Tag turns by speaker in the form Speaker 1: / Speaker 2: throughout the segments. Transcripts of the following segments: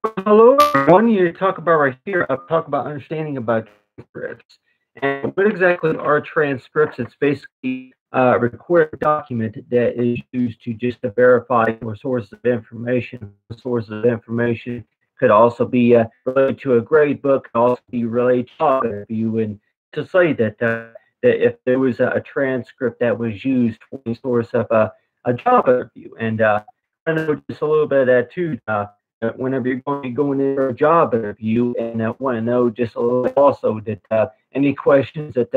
Speaker 1: Hello, everyone. You talk about right here. Talk about understanding about transcripts. And what exactly are transcripts? It's basically a recorded document that is used to just to verify your sources of information. Sources of information could also be related to a grade book, could also be related to a job interview. And to say that if there was a transcript that was used for the source of a job interview, and I know just a little bit of that too. Whenever you're going to be going in for a job interview, and want to know just a little bit also that any questions that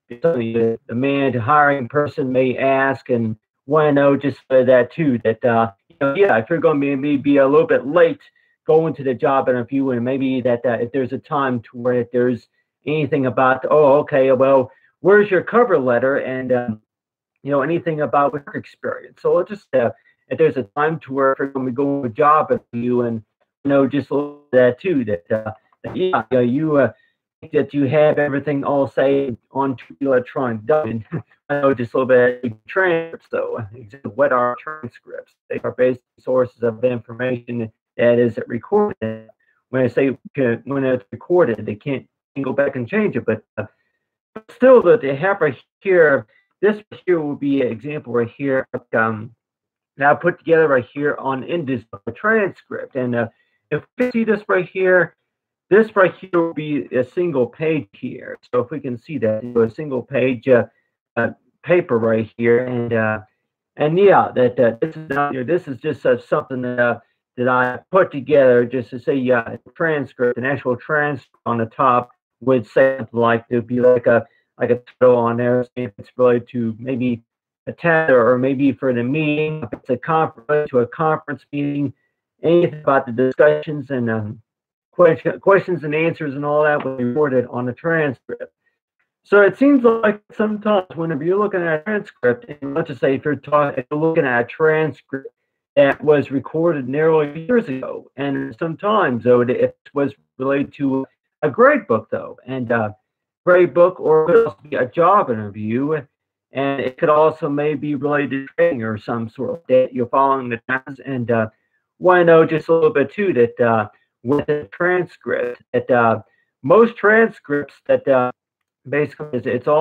Speaker 1: the man, the hiring person may ask, and want to know just that too. That yeah, if you're going to be a little bit late going to the job interview, and maybe that if there's a time to where if there's anything about, oh, okay, well, where's your cover letter, and anything about work experience. So let's just if there's a time to where if you're going to be going to a job interview, and just a little bit of that too, that yeah, you think that you have everything all saved onto the electronic document. I know just a little bit of transcripts though. What are transcripts? They are basic sources of information that is recorded. When I say when it's recorded, they can't go back and change it, but still that they have right here. This here will be an example right here. Now put together right here on in this transcript, and if we see this right here will be a single page here. So if we can see that, a single page paper right here, and yeah, that this is not, this is just something that I put together just to say, yeah, a transcript, an actual transcript on the top would say something like there'd be like a title on there, if it's related to maybe a test or maybe for the meeting, if it's a conference to a conference meeting, anything about the discussions and questions and answers and all that will be recorded on the transcript. So it seems like sometimes whenever you're looking at a transcript, and let's just say if you're looking at a transcript that was recorded nearly years ago, and sometimes though it was related to a grade book though, and grade book, or it could also be a job interview, and it could also maybe related to training or some sort of that you're following the times, and want to know just a little bit too that with the transcript that most transcripts that basically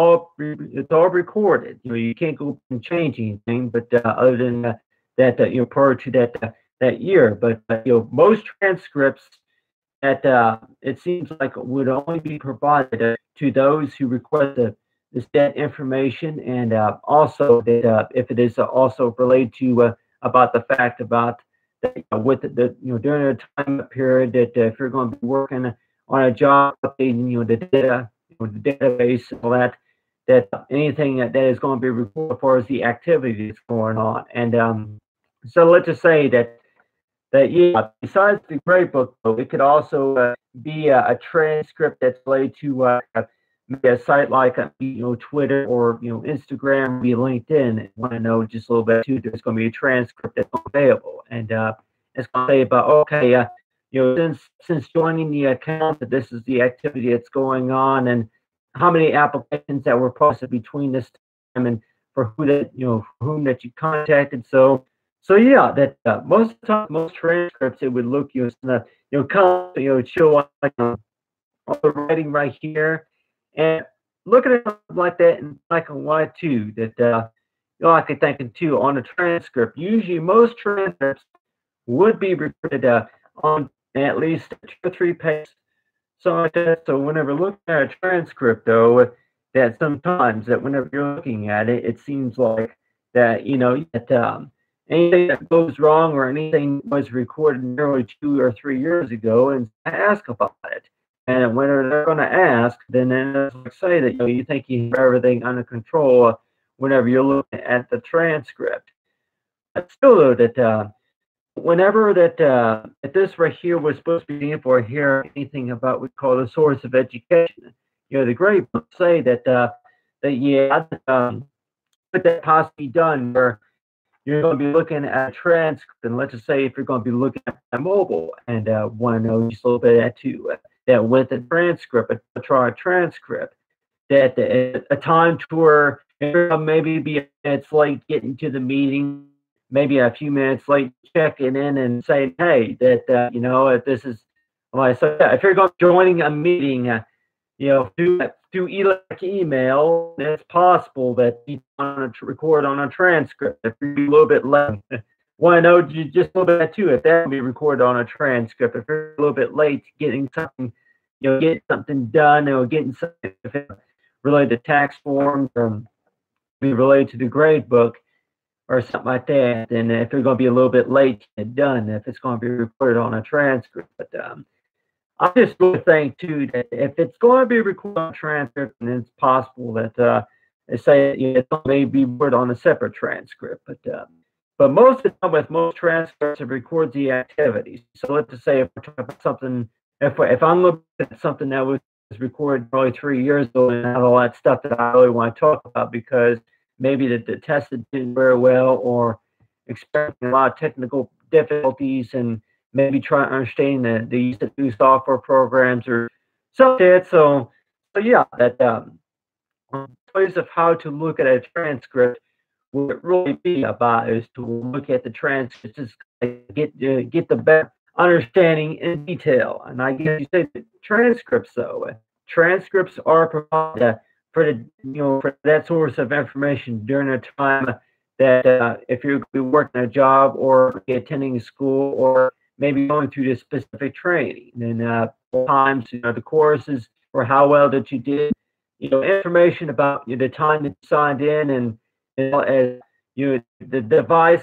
Speaker 1: it's all recorded. You can't go and change anything, but other than that prior to that year. But most transcripts that it seems like would only be provided to those who request that information, and also that if it is also related to about the fact about that with the during a time period that if you're going to be working on a job updating the data, the database and all that, that anything that is going to be recorded as far as the activity that's going on, and so let's just say that yeah, besides the grade book, though, it could also be a transcript that's related to maybe a site like Twitter or Instagram, be LinkedIn. And want to know just a little bit too? There's going to be a transcript that's available, and it's going to say about okay, since joining the account, that this is the activity that's going on, and how many applications that were posted between this time, and for who that for whom that you contacted. So yeah, that most of the time, most transcripts it would look kind of show like all the writing right here, and looking at something like that in black and white too. That I could thinking too on a transcript. Usually, most transcripts would be recorded on at least 2 or 3 pages, something like that. So whenever looking at a transcript, though, that sometimes that whenever you're looking at it, it seems like that that anything that goes wrong or anything was recorded nearly 2 or 3 years ago, and ask about it. And when they're going to ask, then it's like say that you think you have everything under control whenever you're looking at the transcript. But still, though, that whenever that this right here was supposed to be in for here anything about what we call the source of education. The grade books say that yeah, could that possibly be done where you're going to be looking at a transcript, and let's just say if you're going to be looking at a mobile and want to know just a little bit of that too, that with a transcript, a transcript, that a time tour maybe be it's late getting to the meeting, maybe a few minutes late checking in and saying, hey, that if this is like, so yeah, if you're going joining a meeting, through email, it's possible that you want to record on a transcript. If you're a little bit late, want to know just a little bit too, if that can be recorded on a transcript. If you're a little bit late getting something, getting something done, or getting something related to tax forms, or be related to the grade book or something like that, then if you're going to be a little bit late to get done, if it's going to be recorded on a transcript. But I just really think too that if it's going to be recorded on a transcript, then it's possible that they say it may be recorded on a separate transcript. But most of the time with most transcripts, it records the activities. So let's just say if we're talking about something, if I'm looking at something that was recorded probably 3 years ago and not all that stuff that I really want to talk about because maybe the test didn't very well or experiencing a lot of technical difficulties and maybe trying to understand the use of new software programs or something like that. So yeah, that ways of how to look at a transcript would really be about is to look at the transcripts, just get the better understanding in detail. And I guess you say the transcripts, though. Transcripts are provided for that source of information during a time that if you're working a job or attending school or maybe going through this specific training. And times, the courses or how well that you did, information about the time that you signed in and as the device,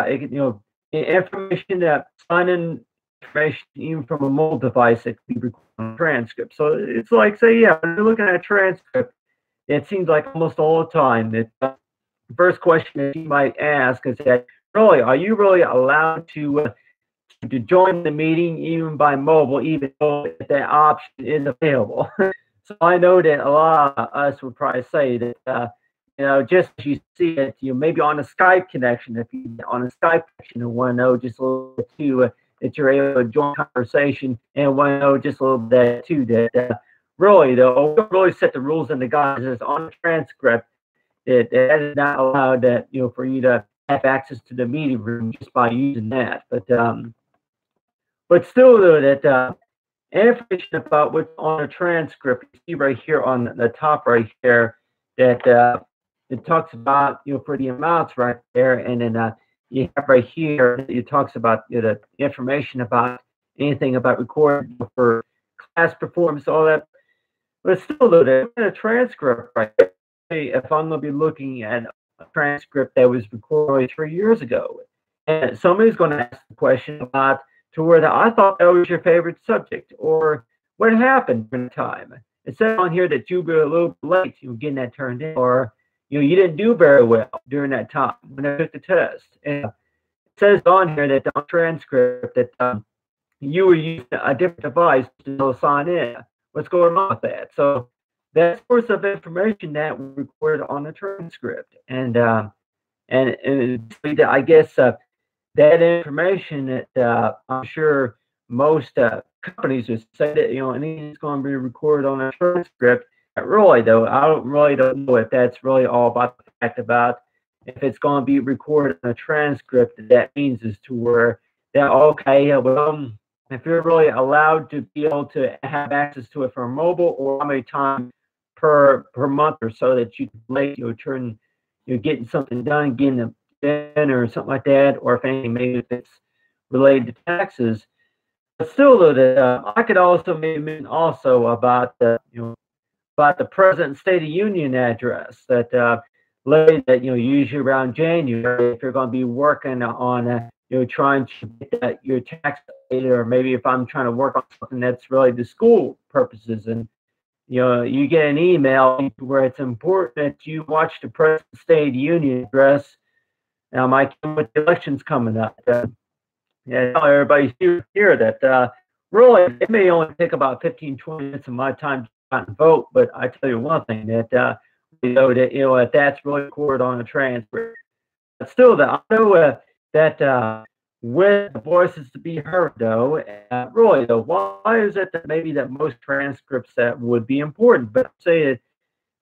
Speaker 1: information that sign in information even from a mobile device that can be recorded on a transcript. So it's like, say, when you're looking at a transcript, it seems like almost all the time that the first question that you might ask is that, really, are you really allowed to join the meeting even by mobile, even though that option is available? So I know that a lot of us would probably say that, just as you see it, maybe on a Skype connection, if you on a Skype connection and want to know just a little bit too, that you're able to join conversation and want to know just a little bit too, that really, though, we don't really set the rules and the guidelines on the transcript. That is not allowed that, for you to have access to the meeting room just by using that. But still, though, that information about what's on a transcript, you see right here on the top right here, that it talks about, for the amounts right there. And then you have right here, it talks about the information about anything about recording for class performance, all that. But still, though, there's a transcript right there. If I'm going to be looking at a transcript that was recorded 3 years ago, and somebody's going to ask the question about to where I thought that was your favorite subject, or what happened during the time. It says on here that you were a little late, getting that turned in, or you didn't do very well during that time when I took the test. And it says on here that on transcript that you were using a different device to sign in. What's going on with that? So that source of information that we recorded on the transcript, and I guess that information that I'm sure most companies would say that anything's going to be recorded on a transcript. Really, though, I don't know if that's really all about the fact about if it's going to be recorded on a transcript. That means is to where that okay, well, if you're really allowed to be able to have access to it from mobile, or how many times per month or so that you late, you're getting something done, getting a dinner or something like that, or if anything, maybe if it's related to taxes. But still, though, that I could also maybe mention also about the about the President's State of Union address that usually around January, if you're going to be working on trying to get your tax data, or maybe if I'm trying to work on something that's really to school purposes, and you get an email where it's important that you watch the President's State of Union address. Now, Mike, with the elections coming up, everybody's here that really it may only take about 15-20 minutes of my time to go out and vote, but I tell you one thing that that that's really recorded on a transcript. But still, I know that with the voices to be heard, though, really, though, why is it that maybe that most transcripts that would be important, but say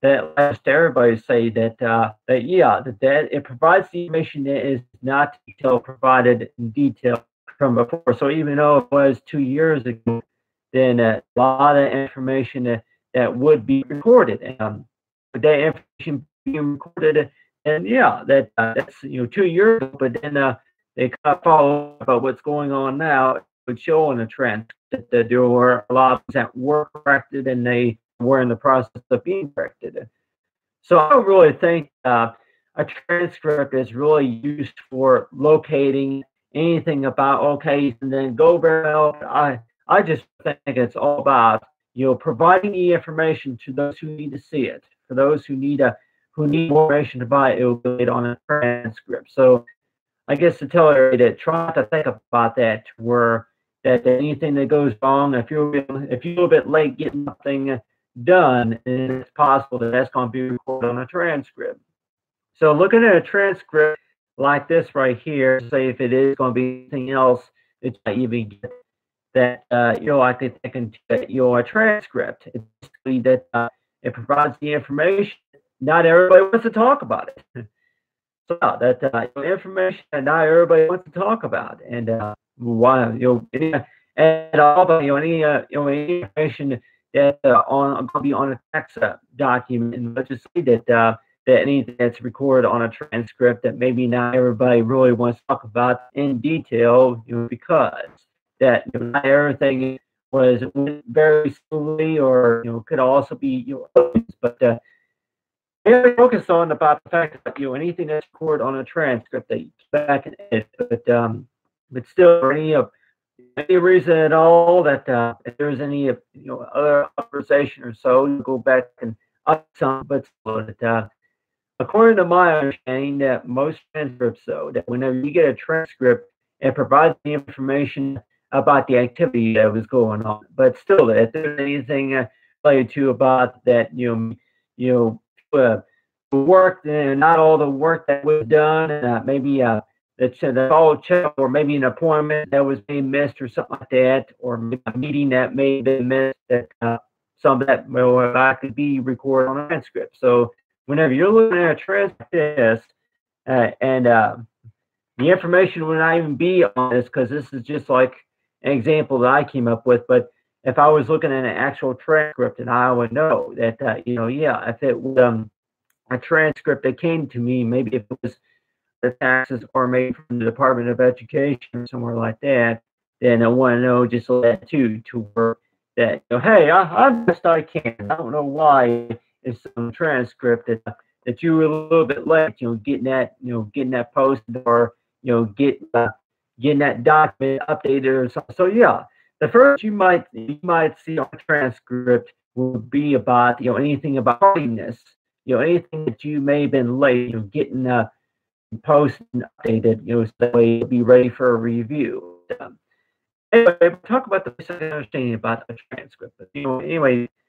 Speaker 1: that last everybody say that that it provides the information that is not detail provided in detail from before. So even though it was 2 years ago, then a lot of information that would be recorded, and that information being recorded, and that's 2 years ago, but then they kind of follow up about what's going on now. It would show in the trend that there were a lot of things that were corrected, and they were in the process of being corrected. So I don't really think a transcript is really used for locating anything about okay, and then go very well. I just think it's all about providing the information to those who need to see it. For those who need more information about it, will be it on a transcript. So I guess to tell everybody that try to think about that, where that anything that goes wrong, if you're a little bit late getting something done, then it's possible that that's going to be recorded on a transcript. So looking at a transcript like this right here, say if it is going to be anything else that you might even get that I could take into a transcript. It's basically that it provides the information. Not everybody wants to talk about it. So that information that not everybody wants to talk about, and why and all but any information that going to be on a text document, and let's just say that anything that's recorded on a transcript that maybe not everybody really wants to talk about in detail, because that not everything went very smoothly, or could also be but very focused on about the fact that anything that's recorded on a transcript that you get back and edit, but still for any reason at all that if there's any other authorization or so, you go back and up some, but according to my understanding, that most transcripts, though, that whenever you get a transcript, it provides the information about the activity that was going on. But still, if there's anything related to about that, work, and not all the work that was done, and maybe that's all check, or maybe an appointment that was being missed, or something like that, or maybe a meeting that may have been missed, that some of that will likely be recorded on a transcript. So whenever you're looking at a transcript this, and the information would not even be on this, because this is just like an example that I came up with. But if I was looking at an actual transcript, and I would know that, if it was a transcript that came to me, maybe if it was the taxes, or maybe from the Department of Education or somewhere like that, then I want to know just that too, to work that, hey, I'm best I can. I don't know why it's some transcript that you were a little bit late, getting that posted, or getting that document updated or something. So the first you might see on a transcript would be about anything about tardiness, anything that you may have been late, getting posted and updated, so that way you'll be ready for a review. Anyway, we'll talk about the basic understanding about a transcript. But anyway,